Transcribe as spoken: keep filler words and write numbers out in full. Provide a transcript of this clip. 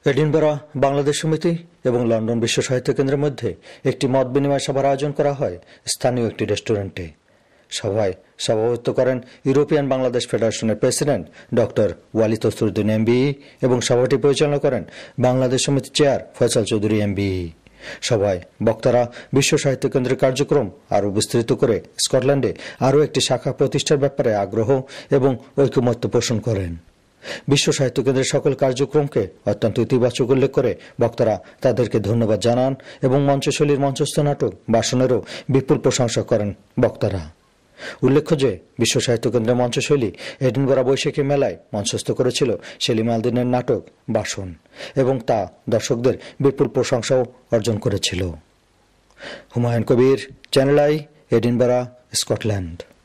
Edinburgh Bangladesh সমিতি এবং London বিশ্ব সাহিত্য কেন্দ্রের মধ্যে একটি মত বিনিময় সভার আয়োজন করা হয় স্থানীয় একটি রেস্টুরেন্টে। সভায় সভাপতিত্ব করেন ইউরোপিয়ান বাংলাদেশ ফেডারেশনের president doctor Walid Tasruddin MBE এবং সভাটি পরিচালনা করেন বাংলাদেশ সমিতি চেয়ার ফয়সাল চৌধুরী এমবিই। সভায় বক্তারা বিশ্ব সাহিত্য কেন্দ্রের কার্যক্রম আরও বিস্তৃত করে স্কটল্যান্ডে আরও একটি শাখা প্রতিষ্ঠার ব্যাপারে আগ্রহ এবং ঐকমত্য পোষণ করেন। বিশ্ব সাহিত্য কেন্দ্রের সকল কার্যক্রমকে অত্যন্ত ইতিবাচক উল্লেখ করে বক্তারা তাদেরকে ধন্যবাদ জানান এবং মঞ্চশৈলীর মঞ্চস্থ নাটক বাসনেরও বিপুল প্রশংসা করেন বক্তারা। উল্লেখ্য যে বিশ্ব সাহিত্য কেন্দ্রের মঞ্চশৈলী এডিনবরা বৈশাখী মেলায় মঞ্চস্থ করেছিল সেলিম আলদিনের নাটক বাসন এবং তা দর্শকদের বিপুল প্রশংসাও অর্জন করেছিল। Humayun Kabir, Channel I, Edinburgh, Scotland.